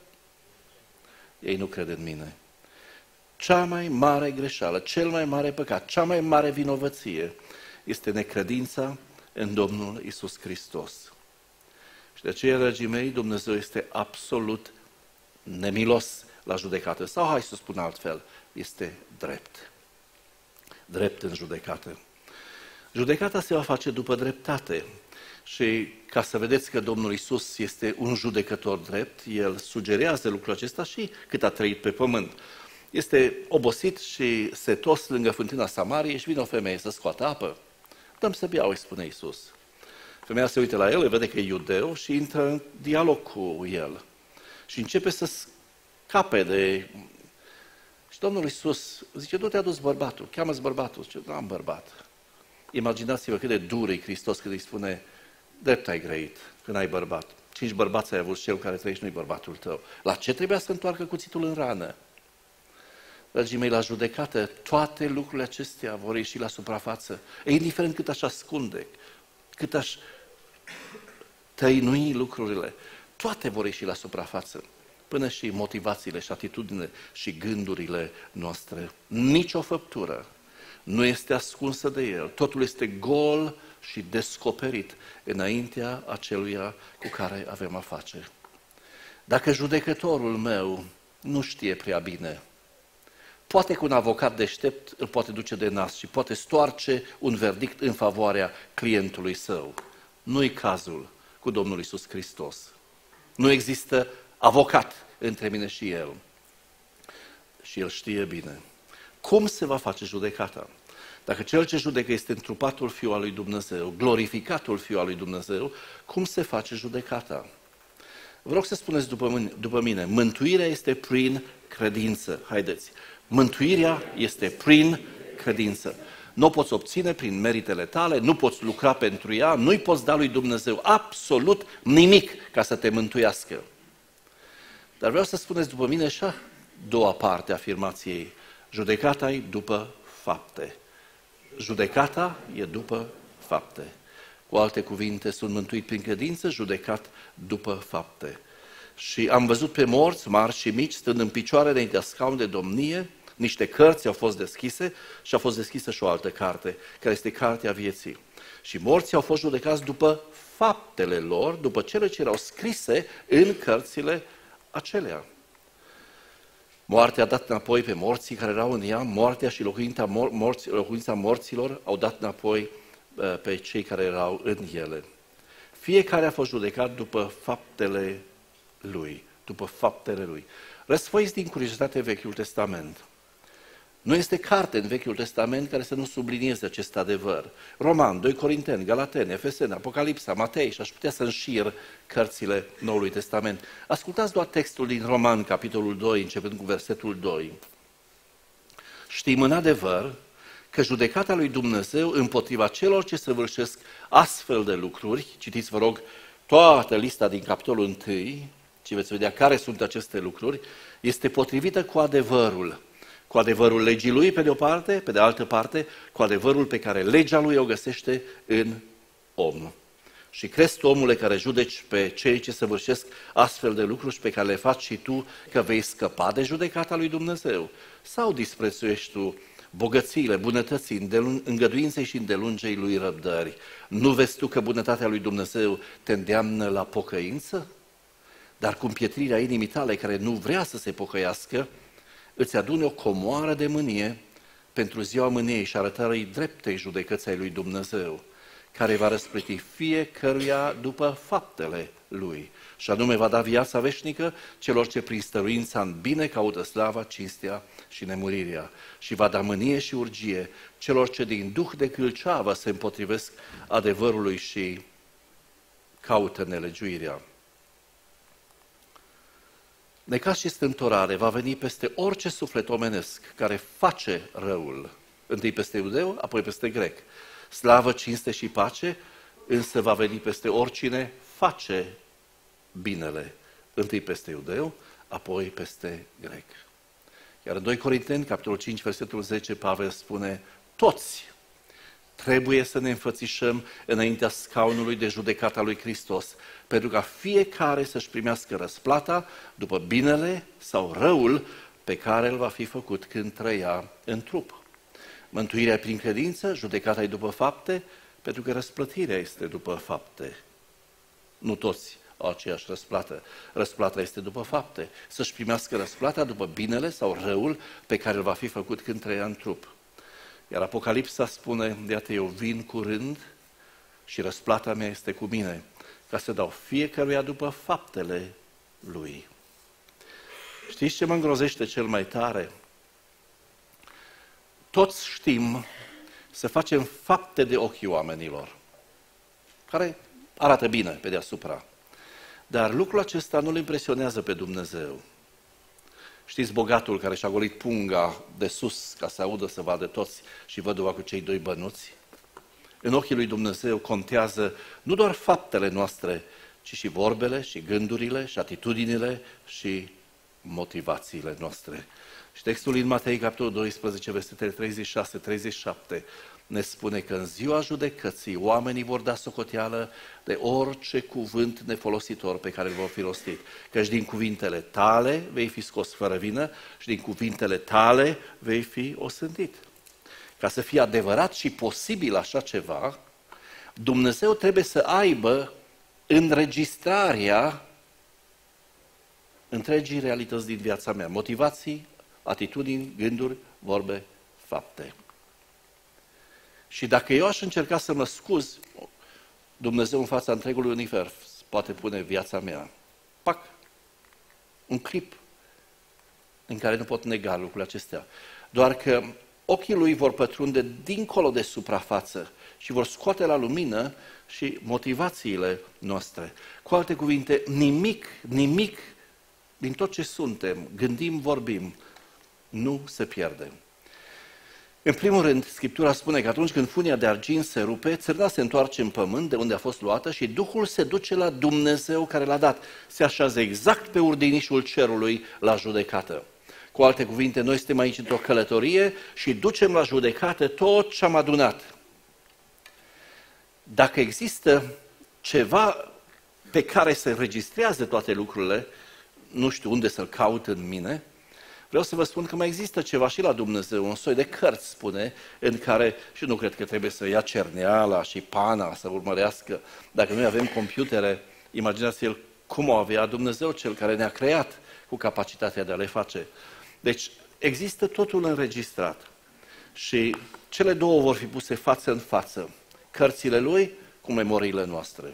ei nu cred în mine. Cea mai mare greșeală, cel mai mare păcat, cea mai mare vinovăție este necredința în Domnul Iisus Hristos. Și de aceea, dragii mei, Dumnezeu este absolut nemilos la judecată. Sau, hai să spun altfel, este drept. Drept în judecată. Judecata se va face după dreptate. Și ca să vedeți că Domnul Iisus este un judecător drept, El sugerează lucrul acesta și cât a trăit pe pământ. Este obosit și setos lângă fântâna Samariei și vine o femeie să scoată apă. Dăm să beau, îi spune Iisus. Femeia se uită la el, vede că e iudeu și intră în dialog cu el. Și începe să scape de... Și Domnul Iisus zice, du-te, adus bărbatul, cheamă-ți bărbatul. Zice, nu am bărbat. Imaginați-vă cât de dur e Hristos când îi spune, drept ai grăit când ai bărbat. 5 bărbați ai avut și cel care trăiești nu-i bărbatul tău. La ce trebuia să întoarcă cuțitul în rană? Dragii mei, la judecată, toate lucrurile acestea vor ieși la suprafață. E indiferent cât aș ascunde, cât aș tăinui lucrurile, toate vor ieși la suprafață. Până și motivațiile și atitudinile și gândurile noastre. Nici o făptură nu este ascunsă de El. Totul este gol și descoperit înaintea aceluia cu care avem a face. Dacă judecătorul meu nu știe prea bine, poate că un avocat deștept îl poate duce de nas și poate stoarce un verdict în favoarea clientului său. Nu-i cazul cu Domnul Iisus Hristos. Nu există avocat între mine și El. Și El știe bine. Cum se va face judecata? Dacă cel ce judecă este întrupatul Fiul al lui Dumnezeu, glorificatul Fiul al lui Dumnezeu, cum se face judecata? Vă rog să spuneți după mine, mântuirea este prin credință. Haideți! Mântuirea este prin credință. Nu o poți obține prin meritele tale, nu poți lucra pentru ea, nu-i poți da lui Dumnezeu absolut nimic ca să te mântuiască. Dar vreau să spuneți după mine și a doua parte a afirmației. Judecata e după fapte. Judecata e după fapte. Cu alte cuvinte, sunt mântuit prin credință, judecat după fapte. Și am văzut pe morți, mari și mici, stând în picioare înaintea scaunului de domnie, niște cărți au fost deschise și a fost deschisă și o altă carte, care este cartea vieții. Și morții au fost judecați după faptele lor, după cele ce erau scrise în cărțile acelea. Moartea a dat înapoi pe morții care erau în ea, moartea și locuința morților au dat înapoi pe cei care erau în ele. Fiecare a fost judecat după faptele lui, după faptele lui. Răsfoiți din curiozitate Vechiul Testament. Nu este carte în Vechiul Testament care să nu sublinieze acest adevăr. Roman, 2 Corinteni, Galateni, Efeseni, Apocalipsa, Matei și aș putea să înșir cărțile Noului Testament. Ascultați doar textul din Roman, capitolul 2, începând cu versetul 2. Știm în adevăr că judecata lui Dumnezeu împotriva celor ce săvârșesc astfel de lucruri, citiți vă rog toată lista din capitolul 1, și veți vedea care sunt aceste lucruri, este potrivită cu adevărul. Cu adevărul legii lui pe de o parte, pe de altă parte, cu adevărul pe care legea lui o găsește în om. Și crezi tu, omule, care judeci pe cei ce săvârșesc astfel de lucruri și pe care le faci și tu, că vei scăpa de judecata lui Dumnezeu? Sau disprețuiești tu bogățiile, bunătății, îngăduinței și îndelungei lui răbdări? Nu vezi tu că bunătatea lui Dumnezeu te îndeamnă la pocăință? Dar cu împietrirea inimii tale care nu vrea să se pocăiască, îți adune o comoară de mânie pentru ziua mâniei și arătării dreptei judecății lui Dumnezeu, care va răsplăti fiecăruia după faptele lui. Și anume va da viața veșnică celor ce prin stăruința în bine caută slava, cinstea și nemurirea. Și va da mânie și urgie celor ce din duh de câlceavă se împotrivesc adevărului și caută nelegiuirea. Necaz și stântorare va veni peste orice suflet omenesc care face răul, întâi peste iudeu, apoi peste grec. Slavă, cinste și pace, însă va veni peste oricine face binele, întâi peste iudeu, apoi peste grec. Iar în 2 Corinteni, capitolul 5, versetul 10, Pavel spune, toți trebuie să ne înfățișăm înaintea scaunului de judecată a lui Hristos, pentru ca fiecare să-și primească răsplata după binele sau răul pe care îl va fi făcut când trăia în trup. Mântuirea prin credință, judecata e după fapte, pentru că răsplătirea este după fapte. Nu toți au aceeași răsplată. Răsplata este după fapte. Să-și primească răsplata după binele sau răul pe care îl va fi făcut când trăia în trup. Iar Apocalipsa spune, iată, eu vin curând și răsplata mea este cu mine, ca să dau fiecăruia după faptele lui. Știți ce mă îngrozește cel mai tare? Toți știm să facem fapte de ochii oamenilor, care arată bine pe deasupra. Dar lucrul acesta nu îl impresionează pe Dumnezeu. Știți bogatul care și-a golit punga de sus ca să audă, să vadă toți și văduva cu cei 2 bănuți? În ochii lui Dumnezeu contează nu doar faptele noastre, ci și vorbele, și gândurile, și atitudinile, și motivațiile noastre. Și textul din Matei, capitolul 12, versetele 36-37, ne spune că în ziua judecății oamenii vor da socoteală de orice cuvânt nefolositor pe care îl vor fi rostit. Căci din cuvintele tale vei fi scos fără vină și din cuvintele tale vei fi osândit. Ca să fie adevărat și posibil așa ceva, Dumnezeu trebuie să aibă înregistrarea întregii realități din viața mea. Motivații, atitudini, gânduri, vorbe, fapte. Și dacă eu aș încerca să mă scuz, Dumnezeu în fața întregului univers poate pune viața mea. Pac! Un clip în care nu pot nega lucrurile acestea. Doar că ochii lui vor pătrunde dincolo de suprafață și vor scoate la lumină și motivațiile noastre. Cu alte cuvinte, nimic din tot ce suntem, gândim, vorbim, nu se pierde. În primul rând, Scriptura spune că atunci când funia de argint se rupe, țărâna se întoarce în pământ de unde a fost luată și Duhul se duce la Dumnezeu care l-a dat. Se așează exact pe urdinișul cerului la judecată. Cu alte cuvinte, noi suntem aici într-o călătorie și ducem la judecată tot ce am adunat. Dacă există ceva pe care se înregistrează toate lucrurile, nu știu unde să-l caut în mine, vreau să vă spun că mai există ceva și la Dumnezeu, un soi de cărți, spune, în care, și nu cred că trebuie să ia cerneala și pana să urmărească. Dacă noi avem computere, imaginați-l cum o avea Dumnezeu, Cel care ne-a creat cu capacitatea de a le face. Deci, există totul înregistrat. Și cele două vor fi puse față în față. Cărțile Lui cu memoriile noastre.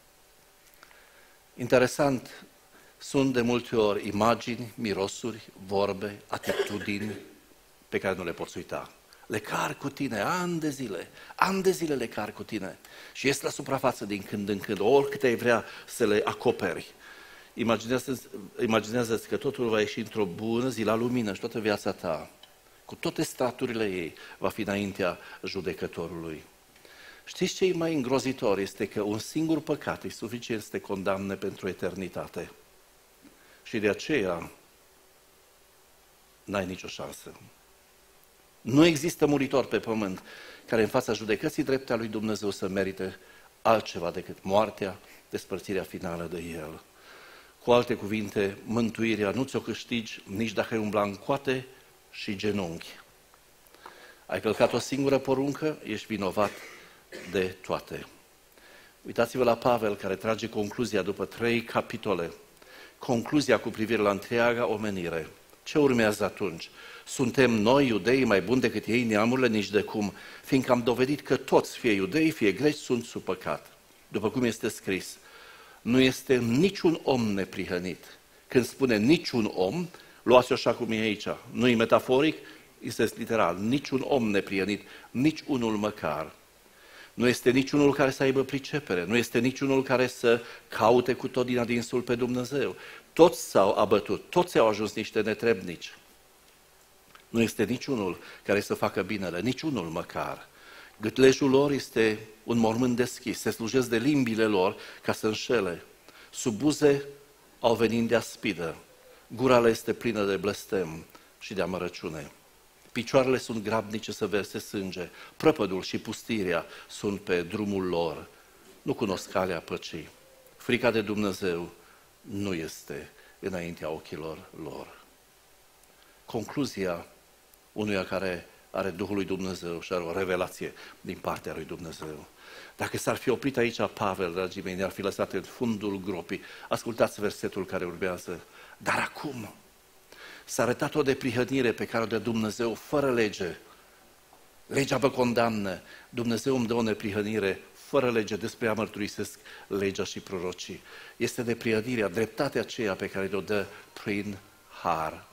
Interesant, sunt de multe ori imagini, mirosuri, vorbe, atitudini pe care nu le poți uita. Le car cu tine ani de zile le car cu tine și ies la suprafață din când în când, oricât ai vrea să le acoperi. Imaginează-ți că totul va ieși într-o bună zi la lumină și toată viața ta, cu toate straturile ei, va fi înaintea judecătorului. Știți ce e mai îngrozitor? Este că un singur păcat e suficient să te condamne pentru eternitate. Și de aceea n-ai nicio șansă. Nu există muritor pe pământ care în fața judecății drepte a lui Dumnezeu să merite altceva decât moartea, despărțirea finală de El. Cu alte cuvinte, mântuirea nu ți-o câștigi nici dacă ai umbla în coate și genunchi. Ai călcat o singură poruncă, ești vinovat de toate. Uitați-vă la Pavel care trage concluzia după 3 capitole. Concluzia cu privire la întreaga omenire. Ce urmează atunci? Suntem noi, iudeii, mai buni decât ei, neamurile? Nici de cum, fiindcă am dovedit că toți, fie iudei, fie greci, sunt sub păcat. După cum este scris, nu este niciun om neprihănit. Când spune niciun om, luați-o așa cum e aici. Nu e metaforic, este literal. Niciun om neprihănit, nici unul măcar. Nu este niciunul care să aibă pricepere, nu este niciunul care să caute cu tot din adinsul pe Dumnezeu. Toți s-au abătut, toți au ajuns niște netrebnici. Nu este niciunul care să facă binele, niciunul măcar. Gâtlejul lor este un mormânt deschis, se slujesc de limbile lor ca să înșele. Sub buze au venit de aspidă, gura le este plină de blestem și de amărăciune. Picioarele sunt grabnice să verse sânge, prăpădul și pustirea sunt pe drumul lor. Nu cunosc calea păcii. Frica de Dumnezeu nu este înaintea ochilor lor. Concluzia unuia care are Duhul lui Dumnezeu și are o revelație din partea lui Dumnezeu. Dacă s-ar fi oprit aici Pavel, dragii mei, ne-ar fi lăsat în fundul gropii. Ascultați versetul care urmează. Dar acum s-a arătat o deprihănire pe care o dă Dumnezeu fără lege. Legea vă condamnă. Dumnezeu îmi dă o neprihănire fără lege, despre ea mărturisesc legea și prorocii. Este deprihănirea, dreptatea aceea pe care o dă prin har.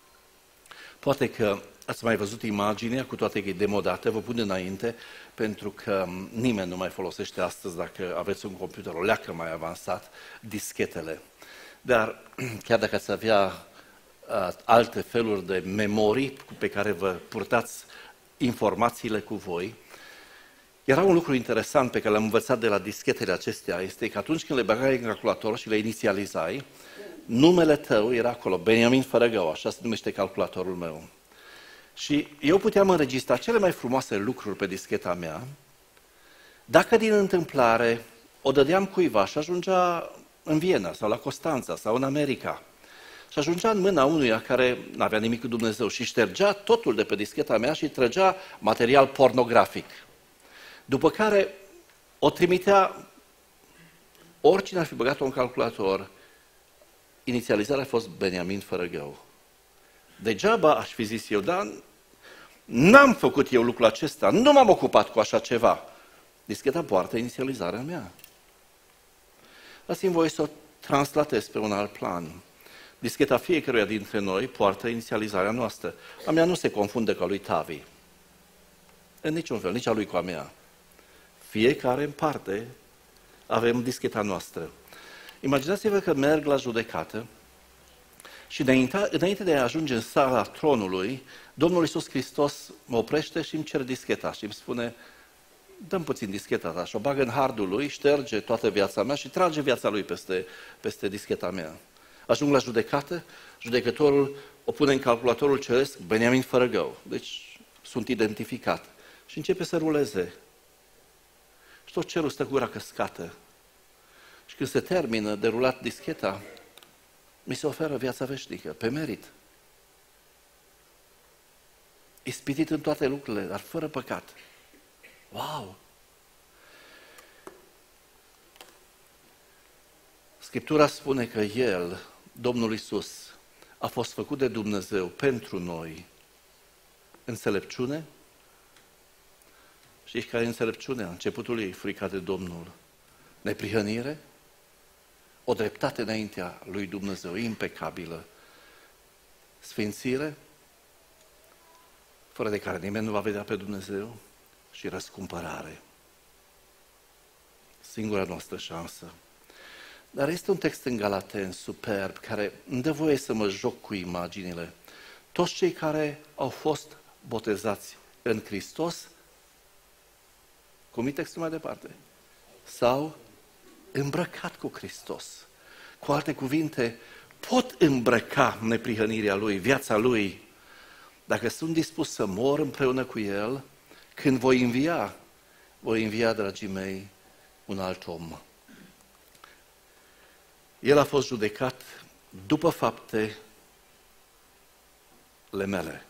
Poate că ați mai văzut imaginea, cu toate că e demodată, vă pun înainte, pentru că nimeni nu mai folosește astăzi, dacă aveți un computer o leacă mai avansat, dischetele. Dar chiar dacă ați avea alte feluri de memorii pe care vă purtați informațiile cu voi, era un lucru interesant pe care l-am învățat de la dischetele acestea, este că atunci când le băgai în calculator și le inițializai, numele tău era acolo, Beniamin Fărăgău, așa se numește calculatorul meu. Și eu puteam înregistra cele mai frumoase lucruri pe discheta mea, dacă din întâmplare o dădeam cuiva și ajungea în Viena sau la Constanța sau în America și ajungea în mâna unuia care nu avea nimic cu Dumnezeu și ștergea totul de pe discheta mea și trăgea material pornografic. După care o trimitea, oricine ar fi băgat-o în calculator, inițializarea a fost Beniamin Fărăgău. Degeaba aș fi zis eu, dar n-am făcut eu lucrul acesta, nu m-am ocupat cu așa ceva. Discheta poartă inițializarea mea. Dați-mi voie să o translatez pe un alt plan. Discheta fiecăruia dintre noi poartă inițializarea noastră. A mea nu se confundă cu a lui Tavi. În niciun fel, nici a lui cu a mea. Fiecare în parte avem discheta noastră. Imaginați-vă că merg la judecată Și înainte de a ajunge în sala tronului, Domnul Iisus Hristos mă oprește și îmi cere discheta și îmi spune: dă-mi puțin discheta ta, și o bagă în hardul lui, șterge toată viața mea și trage viața lui peste discheta mea. Ajung la judecată, judecătorul o pune în calculatorul ceresc, Beniamin Fărăgău. Deci sunt identificat. Și începe să ruleze. Și tot cerul stă gura căscată. Și când se termină de rulat discheta, mi se oferă viața veșnică, pe merit. Ispitit în toate lucrurile, dar fără păcat. Wow! Scriptura spune că El, Domnul Iisus, a fost făcut de Dumnezeu pentru noi înțelepciune. Știți care e înțelepciunea? Începutul ei, frica de Domnul. Neprihănire, o dreptate înaintea lui Dumnezeu, impecabilă. Sfințire, fără de care nimeni nu va vedea pe Dumnezeu, și răscumpărare. Singura noastră șansă. Dar este un text în Galateni superb, care îmi dă voie să mă joc cu imaginile. Toți cei care au fost botezați în Hristos, cum e textul mai departe, s-au îmbrăcat cu Hristos. Cu alte cuvinte, pot îmbrăca neprihănirea Lui, viața Lui, dacă sunt dispus să mor împreună cu El. Când voi învia, dragii mei, un alt om. El a fost judecat după faptele mele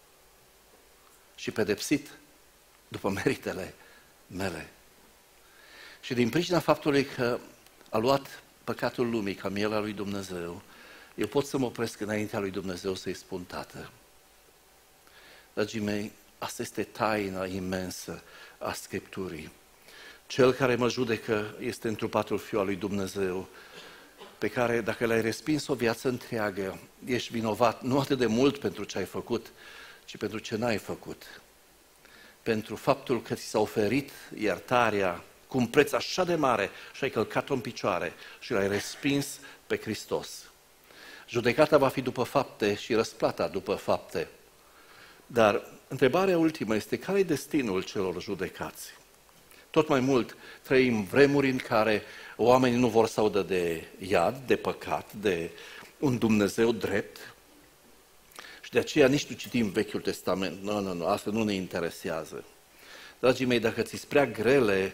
și pedepsit după meritele mele. Și din pricina faptului că a luat păcatul lumii ca miela lui Dumnezeu, eu pot să mă opresc înaintea lui Dumnezeu să-i spun: Tată. Dragii mei, asta este taina imensă a Scripturii. Cel care mă judecă este întrupatul Fiul al lui Dumnezeu, pe care, dacă l-ai respins o viață întreagă, ești vinovat nu atât de mult pentru ce ai făcut, ci pentru ce n-ai făcut. Pentru faptul că ți s-a oferit iertarea cu un preț așa de mare și ai călcat-o în picioare și l-ai respins pe Hristos. Judecata va fi după fapte și răsplata după fapte. Dar întrebarea ultimă este: care e destinul celor judecați? Tot mai mult trăim vremuri în care oamenii nu vor să audă de iad, de păcat, de un Dumnezeu drept. Și de aceea nici nu citim Vechiul Testament. Nu, asta nu ne interesează. Dragii mei, dacă ți-s prea grele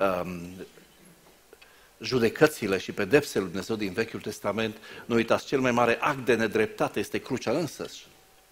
judecățile și pedepsele lui Dumnezeu din Vechiul Testament, nu uitați, cel mai mare act de nedreptate este crucea însăși.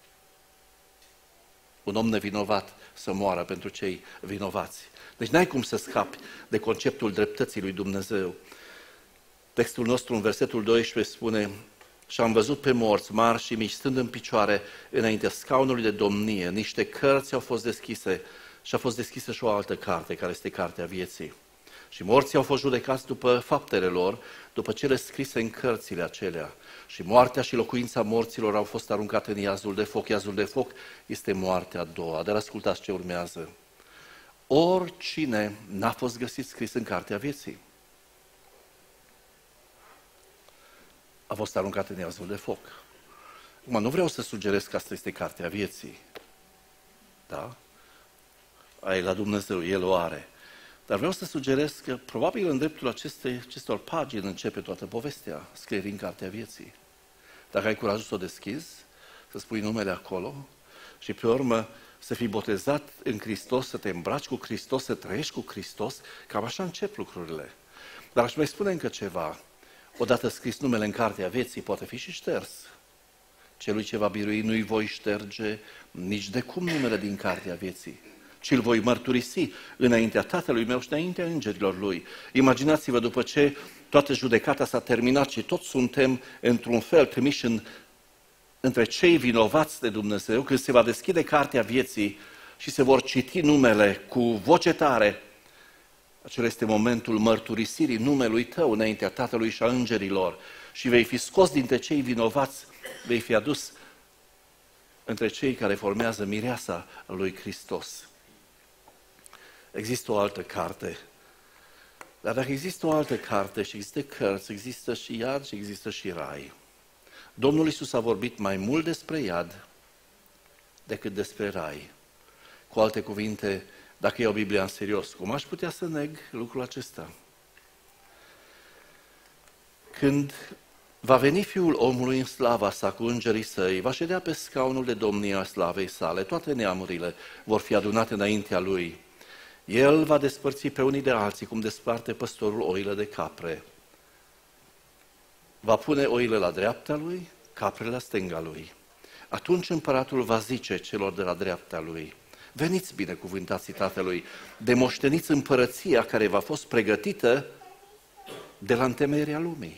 Un om nevinovat să moară pentru cei vinovați. Deci n-ai cum să scapi de conceptul dreptății lui Dumnezeu. Textul nostru în versetul 12 spune: și am văzut pe morți mari și mici stând în picioare înaintea scaunului de domnie, niște cărți au fost deschise și a fost deschisă și o altă carte, care este cartea vieții. Și morții au fost judecați după faptele lor, după cele scrise în cărțile acelea. Și moartea și locuința morților au fost aruncate în iazul de foc. Iazul de foc este moartea a doua. Dar ascultați ce urmează. Oricine n-a fost găsit scris în cartea vieții a fost aruncat în iazul de foc. Acum, nu vreau să sugerez că asta este cartea vieții. Da? Aia e la Dumnezeu, El o are. Dar vreau să sugerez că probabil în dreptul acestor pagini începe toată povestea, scrierii în cartea vieții. Dacă ai curajul să o deschizi, să spui numele acolo și pe urmă să fii botezat în Hristos, să te îmbraci cu Hristos, să trăiești cu Hristos, cam așa încep lucrurile. Dar aș mai spune încă ceva. Odată scris numele în cartea vieții, poate fi și șters. Celui ce va birui nu-i voi șterge nici de cum numele din cartea vieții, ci îl voi mărturisi înaintea Tatălui meu și înaintea îngerilor Lui. Imaginați-vă, după ce toată judecata s-a terminat și toți suntem într-un fel trimiși între cei vinovați de Dumnezeu, când se va deschide cartea vieții și se vor citi numele cu voce tare, acela este momentul mărturisirii numelui tău înaintea Tatălui și a îngerilor și vei fi scos dintre cei vinovați, vei fi adus între cei care formează mireasa lui Hristos. Există o altă carte, dar dacă există o altă carte și există cărți, există și iad și există și rai. Domnul Iisus a vorbit mai mult despre iad decât despre rai. Cu alte cuvinte, dacă iau Biblia în serios, cum aș putea să neg lucrul acesta? Când va veni Fiul omului în slava sa cu îngerii săi, va ședea pe scaunul de domnie a slavei sale, toate neamurile vor fi adunate înaintea lui. El va despărți pe unii de alții, cum desparte păstorul oile de capre. Va pune oile la dreapta lui, caprele la stânga lui. Atunci împăratul va zice celor de la dreapta lui: veniți, binecuvântații Tatălui, demoșteniți împărăția care v-a fost pregătită de la întemeierea lumii.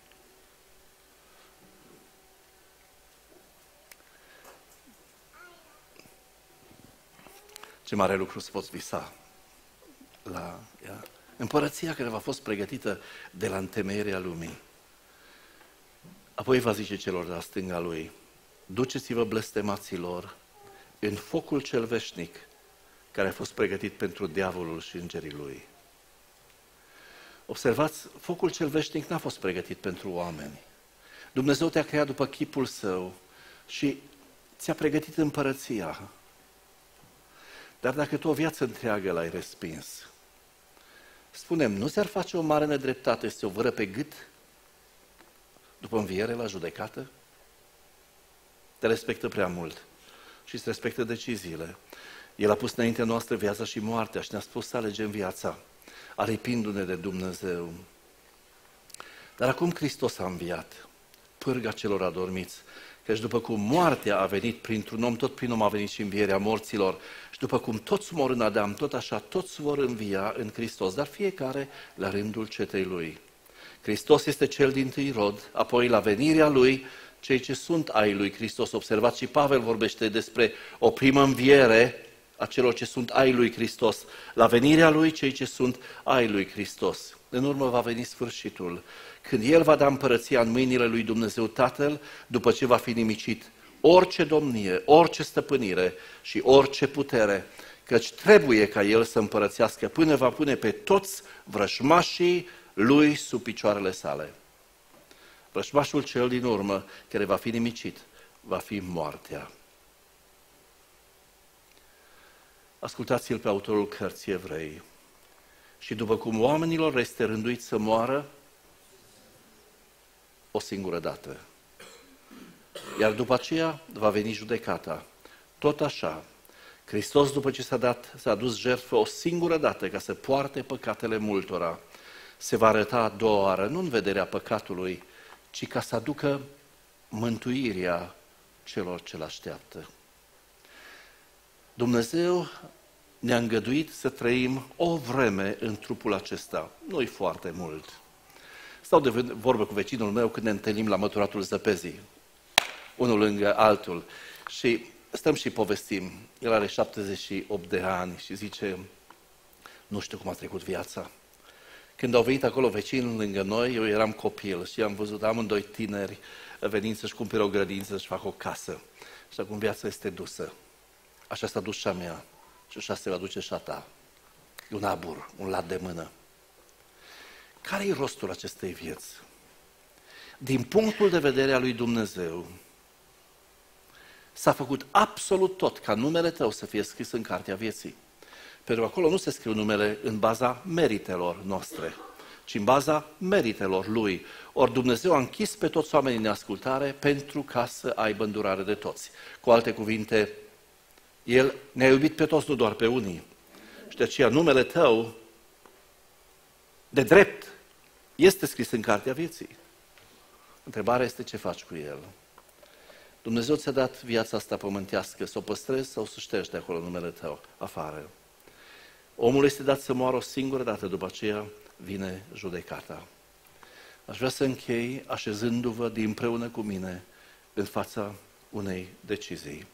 Ce mare lucru să poți visa la ea. Împărăția care v-a fost pregătită de la întemeierea lumii. Apoi va zice celor de la stânga lui: duceți-vă, blestemaților, în focul cel veșnic care a fost pregătit pentru diavolul și îngerii lui. Observați, focul cel veșnic n-a fost pregătit pentru oameni. Dumnezeu te-a creat după chipul său și ți-a pregătit împărăția. Dar dacă tu o viață întreagă l-ai respins, spune-mi, nu ți-ar face o mare nedreptate să o vără pe gât după înviere la judecată? Te respectă prea mult și îți respectă deciziile. El a pus înaintea noastră viața și moartea și ne-a spus să alegem viața, aripindu-ne de Dumnezeu. Dar acum Hristos a înviat, pârga celor adormiți, căci după cum moartea a venit printr-un om, tot prin om a venit și învierea morților. Și după cum toți mor în Adam, tot așa toți vor învia în Hristos, dar fiecare la rândul cetei lui. Hristos este cel dintâi rod, apoi la venirea lui, cei ce sunt ai lui Hristos. Observați, și Pavel vorbește despre o primă înviere a celor ce sunt ai lui Hristos. La venirea lui, cei ce sunt ai lui Hristos. În urmă va veni sfârșitul, când El va da împărăția în mâinile lui Dumnezeu Tatăl, după ce va fi nimicit orice domnie, orice stăpânire și orice putere, căci trebuie ca El să împărățească până va pune pe toți vrăjmașii lui sub picioarele sale. Vrăjmașul cel din urmă, care va fi nimicit, va fi moartea. Ascultați-l pe autorul cărții Evrei. Și după cum oamenilor este rânduit să moară o singură dată, iar după aceea va veni judecata, tot așa, Hristos, după ce s-a adus jertfă o singură dată ca să poarte păcatele multora, se va arăta a doua oară, nu în vederea păcatului, ci ca să aducă mântuirea celor ce l-așteaptă. Dumnezeu ne-a îngăduit să trăim o vreme în trupul acesta, nu-i foarte mult. Stau de vorbă cu vecinul meu când ne întâlnim la măturatul zăpezii, unul lângă altul, și stăm și povestim. El are 78 de ani și zice: nu știu cum a trecut viața. Când au venit acolo vecini lângă noi, eu eram copil și am văzut amândoi tineri venind să-și cumpere o grădină, să-și facă o casă. Și acum viața este dusă. Așa s-a dus și a mea și așa se va duce și a ta. E un abur, un lat de mână. Care-i rostul acestei vieți? Din punctul de vedere al lui Dumnezeu, s-a făcut absolut tot ca numele tău să fie scris în cartea vieții. Pentru că acolo nu se scriu numele în baza meritelor noastre, ci în baza meritelor Lui. Ori Dumnezeu a închis pe toți oamenii în ascultare pentru ca să aibă îndurare de toți. Cu alte cuvinte, El ne-a iubit pe toți, nu doar pe unii. Și de aceea numele tău, de drept, este scris în cartea vieții. Întrebarea este ce faci cu el. Dumnezeu ți-a dat viața asta pământească, să o păstrezi sau să ștergi de acolo numele tău afară. Omul este dat să moară o singură dată, după aceea vine judecata. Aș vrea să închei așezându-vă împreună cu mine în fața unei decizii.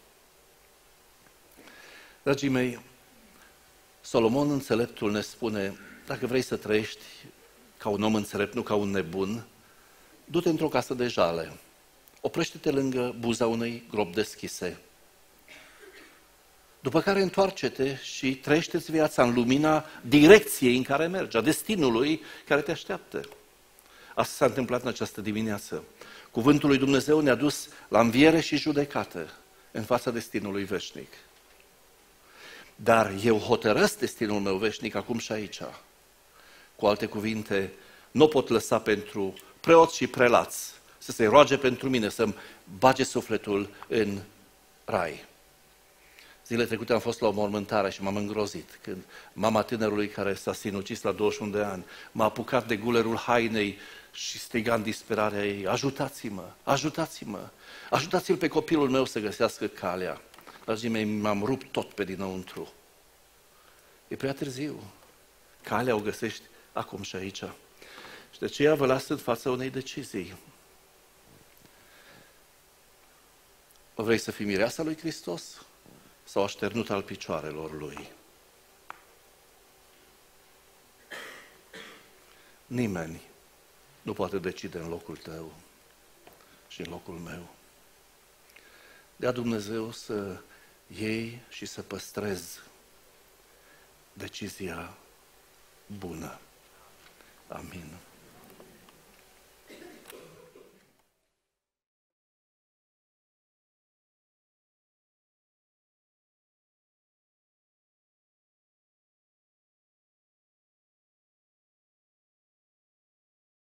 Dragii mei, Solomon înțeleptul ne spune: dacă vrei să trăiești ca un om înțelept, nu ca un nebun, du-te într-o casă de jale, oprește-te lângă buza unei gropi deschise, după care întoarce-te și trăiește-ți viața în lumina direcției în care mergi, a destinului care te așteaptă. Asta s-a întâmplat în această dimineață. Cuvântul lui Dumnezeu ne-a dus la înviere și judecată în fața destinului veșnic. Dar eu hotărăsc destinul meu veșnic acum și aici. Cu alte cuvinte, nu pot lăsa pentru preoți și prelați să se roage pentru mine, să-mi bage sufletul în rai. Zilele trecute am fost la o mormântare și m-am îngrozit când mama tânărului care s-a sinucis la 21 de ani m-a apucat de gulerul hainei și striga în disperarea ei: ajutați-mă, ajutați-mă, ajutați-l pe copilul meu să găsească calea. Dragii mei, m-am rupt tot pe dinăuntru. E prea târziu. Calea o găsești acum și aici. Și de aceea vă las în fața unei decizii. Vrei să fii mireasa lui Hristos sau așternut al picioarelor lui? Nimeni nu poate decide în locul tău și în locul meu. Dea Dumnezeu să iei și să păstrezi decizia bună. Amin.